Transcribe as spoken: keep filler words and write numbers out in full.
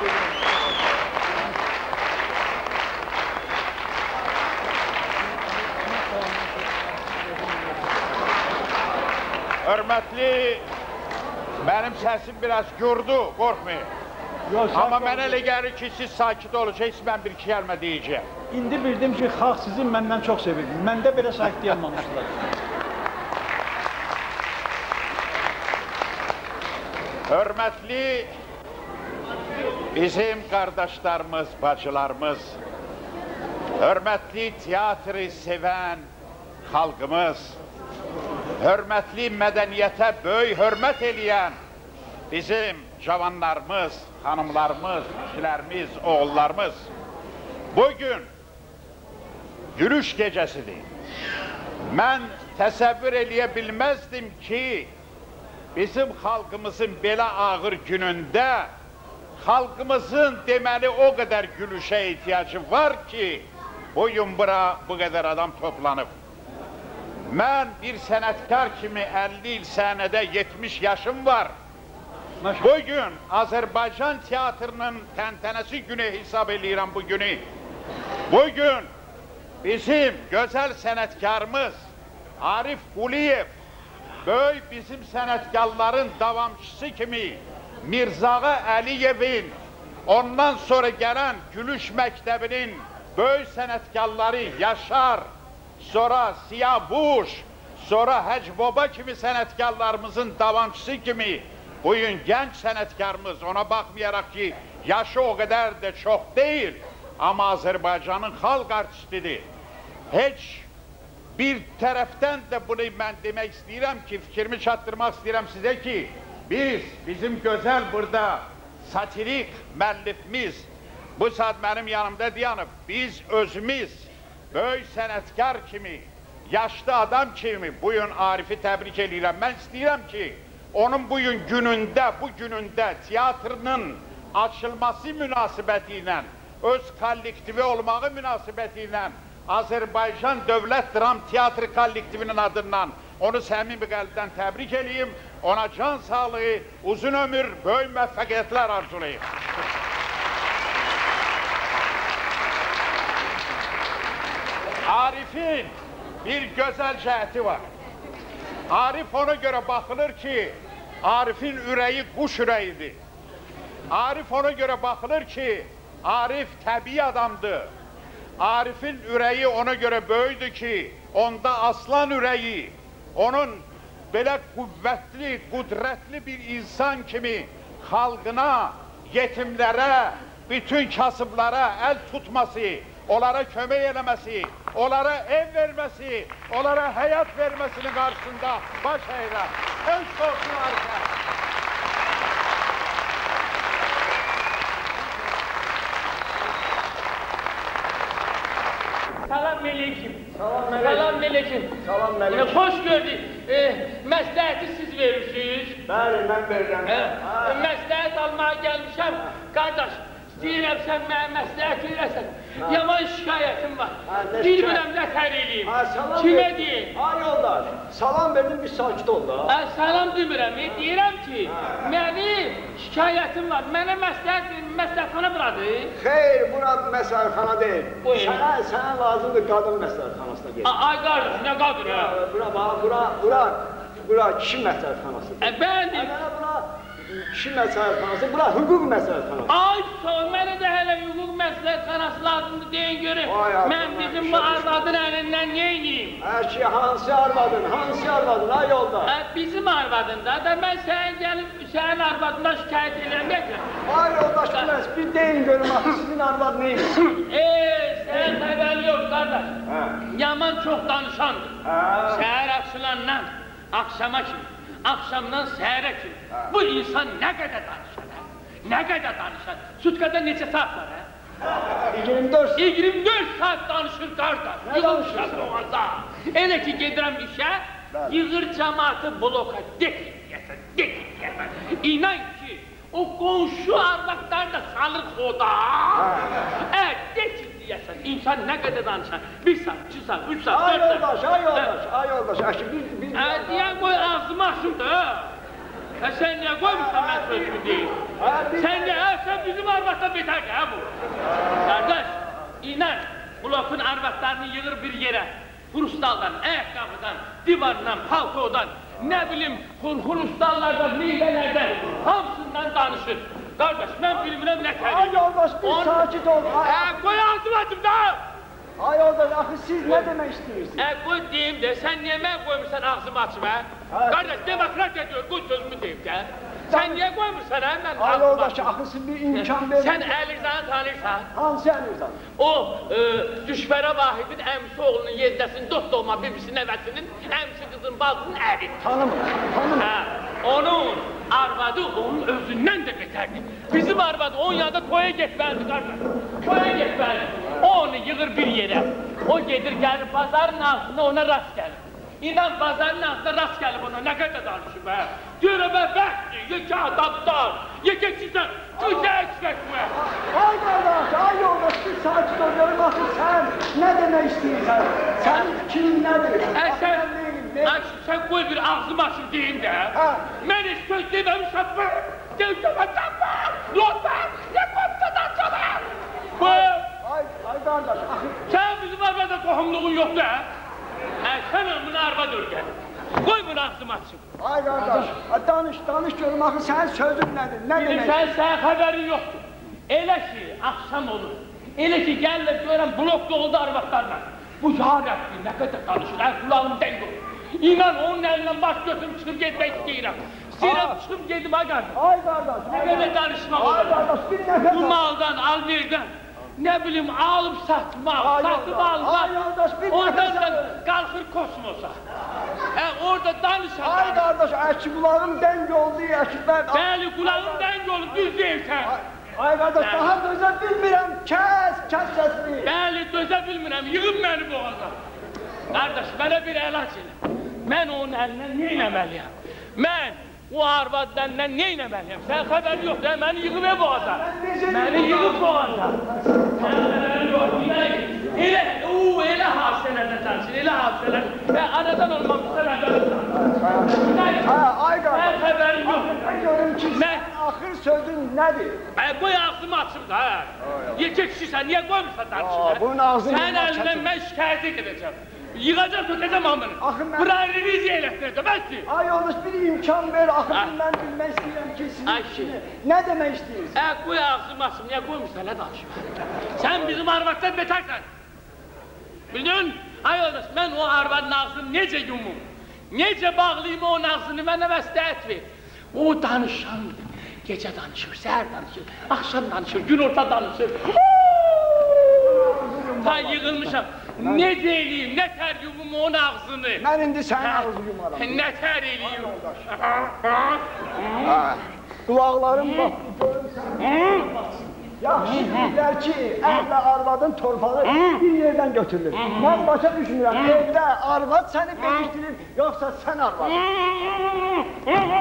Hörmətli, mənim səsim biraz gurdu, qorxmayın. Amma mənə elə gəlir ki, siz sakit olacaqsınız, mən bir iki kəlmə deyəcəyəm. İndi bildim ki, xalq sizin məndən çox sevirdi. Məndə belə sakit yanmamışlar. Hörmətli, bizim qardaşlarımız, bacılarımız, hörmətli teatrı sevən xalqımız, hörmətli mədəniyyətə böyük hörmət eləyən bizim cavanlarımız, xanımlarımız, kişilərimiz, oğullarımız bugün gülüş gecəsidir. Mən təsəvvür eləyə bilməzdim ki, bizim xalqımızın belə ağır günündə xalqımızın deməli o qədər gülüşə ehtiyacı var ki, bugün bura bu qədər adam toplanıb. Mən bir sənətkar kimi əlli il səhnədə yetmiş yaşım var. Bugün Azərbaycan teatrının təntənəsi günü hesab edirəm bu günü. Bugün bizim gözəl sənətkarımız Arif Quliyev, böyük bizim sənətkarların davamçısı kimi Mirzağa Əliyevin, ondan sonra gələn Gülüş Məktəbinin böyük sənətkarları Yaşar, sonra Siyavuş, sonra Hacı Baba kimi sənətkarlarımızın davamçısı kimi bugün gənc sənətkarımız, ona baxmayaraq ki, yaşı o qədər də çox deyil, amma Azərbaycanın xalq artistidir. Heç bir tərəfdən də bunu mən demək istəyirəm ki, fikrimi çatdırmaq istəyirəm sizə ki, biz, bizim gözəl burada satirik müəllifimiz, bu saat mənim yanımda dayanıb, biz özümüz böyük sənətkar kimi, yaşlı adam kimi bugün Arif'i təbrik edirəm. Mən istəyirəm ki, onun bugün günündə, bu günündə teatrının açılması münasibəti ilə, öz kollektivi olmağı münasibəti ilə Azərbaycan Dövlət Dram Teatr kollektivinin adından onu səmimi qəlbdən təbrik edeyim, ona can sağlığı, uzun ömür, böyük müvəffəqiyyətlər arzulayım. Arif'in bir gözəl cəhəti var. Arif ona görə baxılır ki, Arif'in ürəyi quş ürəyidir. Arif ona görə baxılır ki, Arif təbii adamdır. Arif'in ürəyi ona görə böyüdür ki, onda aslan ürəyi, onun belə qüvvətli, qudrətli bir insan kimi xalqına, yetimlərə, bütün kasıblara əl tutması, onlara kömək eləməsi, onlara ev verməsi, onlara həyat verməsinin qarşısında baş əyirəm. Öz olsun Arifə. Salam əleykum. Salam əleykum. Salam əleykum. Salam əleykum. Xoş gördük. E, məsləhəti siz verirsiniz. Bəli, mən verirəm. E, məsləhət almağa gəlmişəm. Qardaş, deyirəm sən mənə məsləhət verəsən. Yaman şikayətim var. Bilmirəm nə tər eləyim. Kimə deyim? Ha yoldaş, salam verdim, bir sakit ol da. Ha, salam demirəm, e, deyirəm ki, mənim şikayətim var. Mənə məsləhət verin, məsləhətxana buradır. Xeyr, bura məsəlxana deyil. Buyurun. Sənə, sənə lazımdır qadın məsəlxanasına gel. Ay qardaş, nə qadır ya? Bura, bura, bura, bura, bura kişi məsəlxanasıdır. E, bəli. Mənə bura kişi məsəlxanası, bura hüquq məsəlxanası. Ay sağ, mənə də hələ hüquq məsləhətxanası lazımdır deyin görüm. Mən bizim bu arvadın əlindən neyniyim? Əşi, hansı arvadın, hansı arvadın, ay yoldaş? E, bizim arvadında da mən sənin gəlib, sənin arvadından şikayət edirəm, necə? Ay yoldaş, biraz bir deyin görüm, sizin arvad neymiş? Eee, sənin xəbəri yox, qardaş. Yaman çox danışandır. Səhər açılandan, axşama kimi, axşamdan səhərə kimi. Bu insan nə qədər danışar, hə? Nə qədər danışar? Sutkada neçə saat var, hə? iyirmi dörd. iyirmi dörd saat danışır qardaş. Nə danışırsan? Elə ki gedirəm işə, yığır cəmaatı bloka, dekil deyəsən, dekil deyəsən. İnan ki, o qonşu arvaqlar da salır xoda. Ə, dekil deyəsən, insan nə qədər danışar? Bir saat, iki saat, üç saat, Ay dörd saat. yoldaş, ay yoldaş, ay yoldaş, əşi bir... bir Ə, deyən qoy ağzımı açım da. Ə, sən niyə qoymuşsan mən sözümü deyim? Sən niyə, sən bizim arvaddan beterdir ha bu. Kardeş, inan blokun arvadlarını yığır bir yere. Krustaldan, ayakkabıdan, divardan, paltodan, ne bileyim krustallardan, meyvelerden, hamsından danışır. Kardeş, ben bilmirəm ne tərik. Ay yoldaş, bir On... sakit ol. Ee, koy ağzım açım da! Ay yoldaş, axı siz ne demek istiyorsunuz? Ee, koy deyim de, sen niye mən koymuşsan ağzımı açım ha? Kardeş, demokratiya diyor, koy sözümü deyim de. Sen niye koymuşsan ha, mən Ay yoldaş, axı siz bir imkan verin. Sen Əlizanı tanırsan. Hansı Əlizan? O, e, Düşbərə Vahidin əmsi oğlunun yeddəsinin dost doğma bibisi nəvəsinin, əmsi qızın baldının əri. Tanımır, tanımır. Hə, onun arvadı onun özündən də betərdi. Bizim arvadı onun yanında toya getməlidir qardaş. Toya getməlidir. O onu yığır bir yerə. O gedir gəlir bazarın altında ona rast gəlir. İnan bazarın altında rast gəlib ona nə qədər danışıb hə. Deyirəm mən bəxtli, yekə adamlar, yekə sizə, güzel çəkmə. Ay qardaş, ay yoldaş, bir sakit ol, görüm axı sən nə demək istəyirsən? Sənin fikrin nədir? Ə, sən, ə, sən qoy bir ağzım açım deyim də. Mən heç söz deməmişəm bu. Deyəcəm, lütfen, ne koptadan çalar. Bu. Ay, ay qardaş, axı. Sən bizim arvada qohumluğun yoxdur hə? Ə, sən ömrünü arvad örgən. Qoy bunu ağzım açım. Ay qardaş, danış, danış görüm, axı sənin sözün nədir? Nə demək? Bilirsən, sən xəbərin yoxdur. Elə ki, axşam olur. Elə ki, gəlirlər görəm, blok doldu arvadlarla. Bu yarətli, nə qədər danışır, hər kulağım denk olur. İnan, onun əlindən baş götürüb çıxıb getmək istəyirəm. İstəyirəm, çıxıb gedim, ay qardaş. Ay qardaş, nə qədər danışmaq olur. Ay qardaş, bir nəfər. Bu maldan, alverdən, nə bilim, alıb satmaq, satıb almaq. Ay qardaş, bir nəfər. Oradan da qalxır kosmosa. Hə, orada danışan. Ay qardaş, əki qulağım dəng oldu, əki mən. Bəli, qulağım dəng oldu, düz deyirsən. Ay qardaş, daha dözə bilmirəm, kəs, kəs səsini. Bəli, dözə bilmirəm, yığın məni boğaza. Qardaş, mənə bir əlac elə. Mən onun əlindən nə eləməliyəm? Mən o arvadlarından nə eləməliyəm? Sən xəbəri yoxdur, məni yığıb e boğaza. Məni yığıb boğaza. Sən xəbəri yoxdur, elə, ooo, elə hadisələrdə tanışır, elə hadisələr. Və anadan olmamışsa rəqədə tanışır. Ay qardaş. Sən xəbəri yoxdur. Mən görüm ki, sən axır sözün nədir? Qoy ağzımı açım da, hə. Yekə kişisən, niyə qoymuşsan danışır? Bunun ağzını sən əlindən mən şikayət edəcəm. Yığacaq, tökəcəm hamını. Buraya reviziya elətdirəcəm, bəsdir. Ay yoldaş, bir imkan ver, axı mən bilmək istəyirəm ki, sizin nə demək istəyirsiniz? Ə, qoy ağzımı açım, niyə qoymuşsan, nə danışır? Sən bizim arvaddan betərsən. Bildin? Ay yoldaş, mən o arvadın ağzını necə yumum? Necə bağlayayım onun ağzını, mənə məsləhət ver. O danışandır. Gecə danışır, səhər danışır, axşam danışır, gün orta danışır. Ta yığılmışam. Ne deyiliyim, ne tər yumum onun ağzını. Mən indi sənin ağzını yumaram. Ne tər eliyim. Qulaqlarım bax, görürsən. Yaxşı deyirlər ki, ərlə arvadın torpağı bir yerdən götürülür. Mən başa düşmürəm, evdə arvad səni belirtirir, yoxsa sən arvad.